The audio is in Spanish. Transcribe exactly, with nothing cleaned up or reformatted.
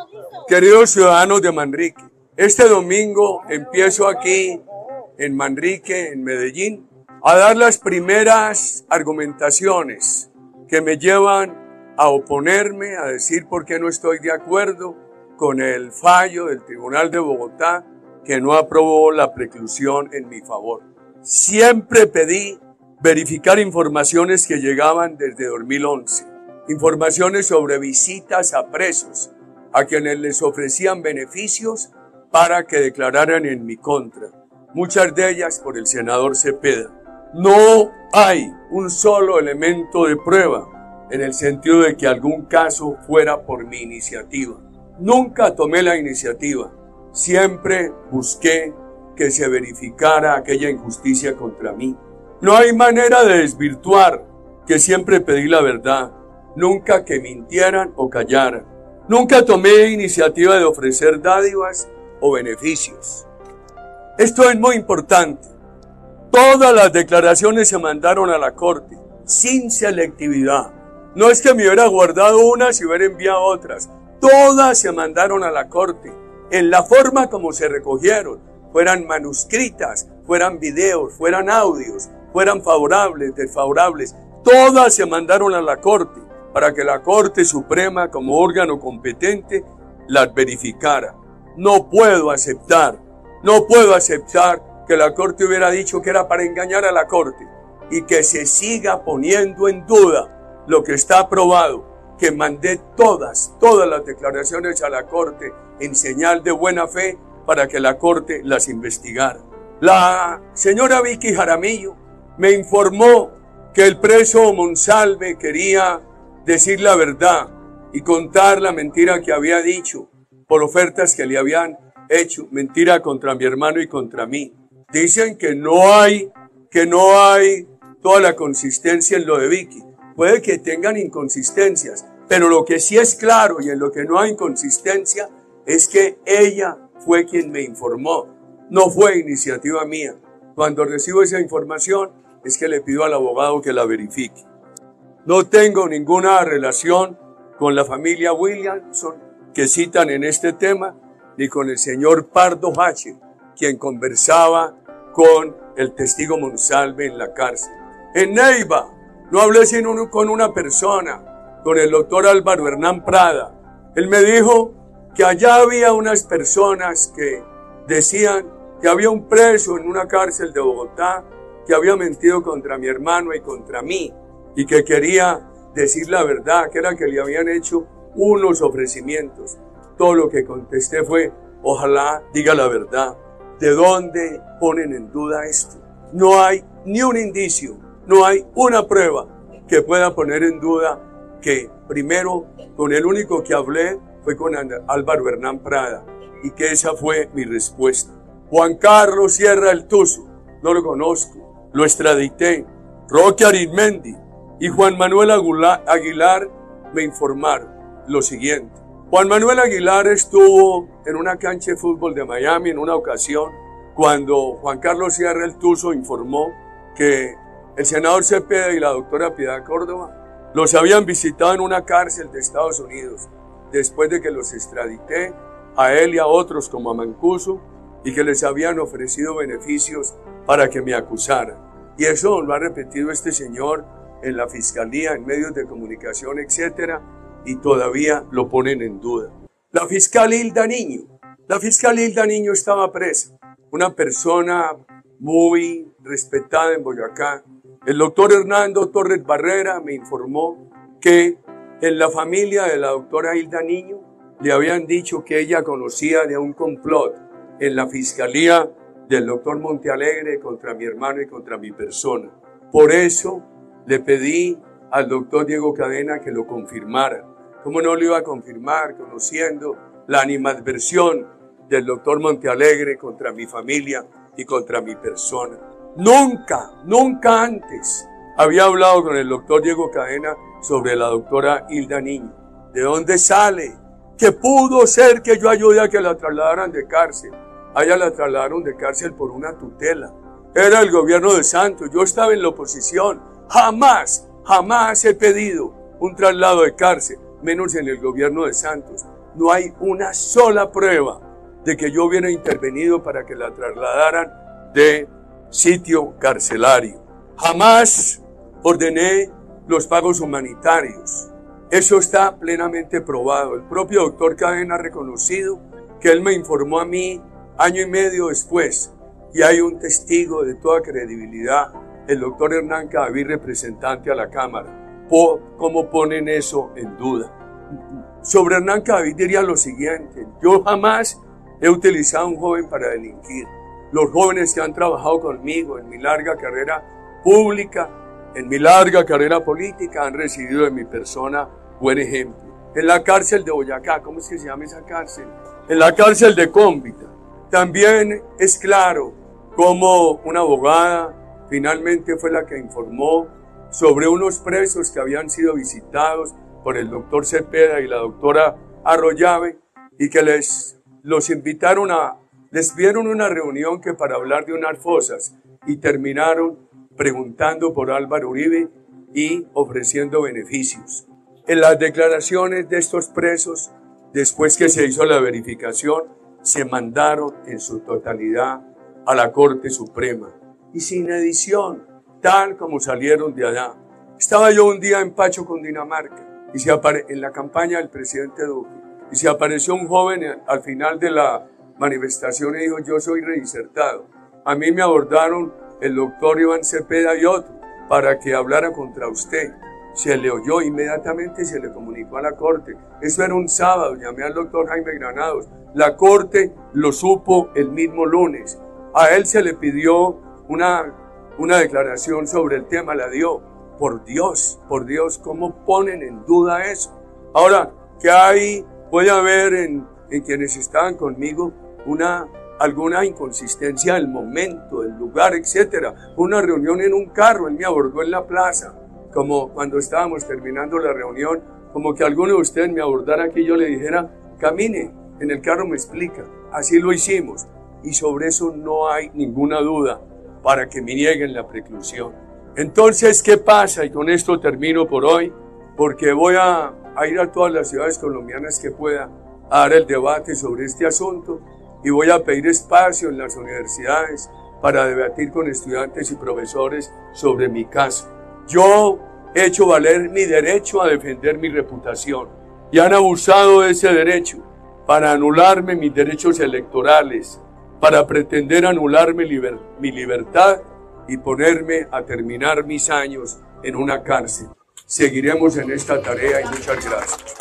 Queridos ciudadanos de Manrique, este domingo empiezo aquí en Manrique, en Medellín, a dar las primeras argumentaciones que me llevan a oponerme, a decir por qué no estoy de acuerdo con el fallo del Tribunal de Bogotá que no aprobó la preclusión en mi favor. Siempre pedí verificar informaciones que llegaban desde dos mil once, informaciones sobre visitas a presos, a quienes les ofrecían beneficios para que declararan en mi contra, muchas de ellas por el senador Cepeda. No hay un solo elemento de prueba en el sentido de que algún caso fuera por mi iniciativa. Nunca tomé la iniciativa, siempre busqué que se verificara aquella injusticia contra mí. No hay manera de desvirtuar que siempre pedí la verdad, nunca que mintieran o callaran. Nunca tomé iniciativa de ofrecer dádivas o beneficios. Esto es muy importante. Todas las declaraciones se mandaron a la Corte, sin selectividad. No es que me hubiera guardado unas y hubiera enviado otras. Todas se mandaron a la Corte, en la forma como se recogieron, fueran manuscritas, fueran videos, fueran audios, fueran favorables, desfavorables. Todas se mandaron a la Corte, para que la Corte Suprema, como órgano competente, las verificara. No puedo aceptar, no puedo aceptar que la Corte hubiera dicho que era para engañar a la Corte y que se siga poniendo en duda lo que está aprobado, que mandé todas, todas las declaraciones a la Corte en señal de buena fe para que la Corte las investigara. La señora Vicky Jaramillo me informó que el preso Monsalve quería decir la verdad y contar la mentira que había dicho por ofertas que le habían hecho, mentira contra mi hermano y contra mí. Dicen que no hay, que no hay toda la consistencia en lo de Vicky. Puede que tengan inconsistencias, pero lo que sí es claro y en lo que no hay inconsistencia es que ella fue quien me informó, no fue iniciativa mía. Cuando recibo esa información es que le pido al abogado que la verifique. No tengo ninguna relación con la familia Williamson que citan en este tema, ni con el señor Pardo Hache, quien conversaba con el testigo Monsalve en la cárcel. En Neiva no hablé sino con una persona, con el doctor Álvaro Hernán Prada. Él me dijo que allá había unas personas que decían que había un preso en una cárcel de Bogotá que había mentido contra mi hermano y contra mí y que quería decir la verdad, que era que le habían hecho unos ofrecimientos. Todo lo que contesté fue, ojalá diga la verdad. ¿De dónde ponen en duda esto? No hay ni un indicio, no hay una prueba que pueda poner en duda que primero con el único que hablé fue con Álvaro Hernán Prada y que esa fue mi respuesta. Juan Carlos Sierra el Tuzo, no lo conozco, lo extradité. Roque Arizmendi y Juan Manuel Aguilar me informaron lo siguiente. Juan Manuel Aguilar estuvo en una cancha de fútbol de Miami en una ocasión cuando Juan Carlos Sierra el Tuzo informó que el senador Cepeda y la doctora Piedad Córdoba los habían visitado en una cárcel de Estados Unidos después de que los extradité a él y a otros como a Mancuso y que les habían ofrecido beneficios para que me acusaran. Y eso lo ha repetido este señor en la fiscalía, en medios de comunicación, etcétera, y todavía lo ponen en duda. La fiscal Hilda Niño, la fiscal Hilda Niño estaba presa, una persona muy respetada en Boyacá. El doctor Hernando Torres Barrera me informó que en la familia de la doctora Hilda Niño le habían dicho que ella conocía de un complot en la fiscalía del doctor Montealegre contra mi hermano y contra mi persona. Por eso le pedí al doctor Diego Cadena que lo confirmara. ¿Cómo no lo iba a confirmar conociendo la animadversión del doctor Montealegre contra mi familia y contra mi persona? Nunca, nunca antes había hablado con el doctor Diego Cadena sobre la doctora Hilda Niño. ¿De dónde sale? Que pudo ser que yo ayude a que la trasladaran de cárcel. A ella la trasladaron de cárcel por una tutela. Era el gobierno de Santos, yo estaba en la oposición. Jamás, jamás he pedido un traslado de cárcel, menos en el gobierno de Santos. no hay una sola prueba de que yo hubiera intervenido para que la trasladaran de sitio carcelario. Jamás ordené los pagos humanitarios. Eso está plenamente probado. El propio doctor Cadena ha reconocido que él me informó a mí año y medio después, y hay un testigo de toda credibilidad, el doctor Hernán Cadavid, representante a la Cámara. ¿Cómo ponen eso en duda? Sobre Hernán Cadavid diría lo siguiente: yo jamás he utilizado a un joven para delinquir. Los jóvenes que han trabajado conmigo en mi larga carrera pública, en mi larga carrera política, han recibido de mi persona buen ejemplo. En la cárcel de Boyacá, ¿cómo es que se llama esa cárcel? En la cárcel de Cómbita, también es claro cómo una abogada finalmente fue la que informó sobre unos presos que habían sido visitados por el doctor Cepeda y la doctora Arroyave, y que les los invitaron a, les dieron una reunión que para hablar de unas fosas, y terminaron preguntando por Álvaro Uribe y ofreciendo beneficios. En las declaraciones de estos presos, después que se hizo la verificación, se mandaron en su totalidad a la Corte Suprema, y sin edición, tal como salieron de allá. Estaba yo un día en Pacho, Cundinamarca, y se apare en la campaña del presidente Duque, y se apareció un joven al final de la manifestación y dijo: yo soy reinsertado. A mí me abordaron el doctor Iván Cepeda y otro para que hablara contra usted. Se le oyó, inmediatamente se le comunicó a la Corte. Eso era un sábado, llamé al doctor Jaime Granados. La Corte lo supo el mismo lunes. A él se le pidió una, una declaración sobre el tema, la dio. Por Dios, por Dios, ¿cómo ponen en duda eso? Ahora, ¿qué hay? Puede haber en, en quienes estaban conmigo una, alguna inconsistencia del momento, del lugar, etcétera. Una reunión en un carro, él me abordó en la plaza, como cuando estábamos terminando la reunión, como que alguno de ustedes me abordara aquí y yo le dijera: camine, en el carro me explica. Así lo hicimos, y sobre eso no hay ninguna duda para que me nieguen la preclusión. Entonces, ¿qué pasa? Y con esto termino por hoy, porque voy a, a ir a todas las ciudades colombianas que pueda a dar el debate sobre este asunto, y voy a pedir espacio en las universidades para debatir con estudiantes y profesores sobre mi caso. Yo he hecho valer mi derecho a defender mi reputación, y han abusado de ese derecho para anularme mis derechos electorales, para pretender anularme liber, mi libertad y ponerme a terminar mis años en una cárcel. Seguiremos en esta tarea y muchas gracias.